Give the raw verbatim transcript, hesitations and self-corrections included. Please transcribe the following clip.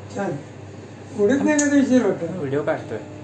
छान. उडीत नाही का देशील होतं व्हिडिओ काढतोय.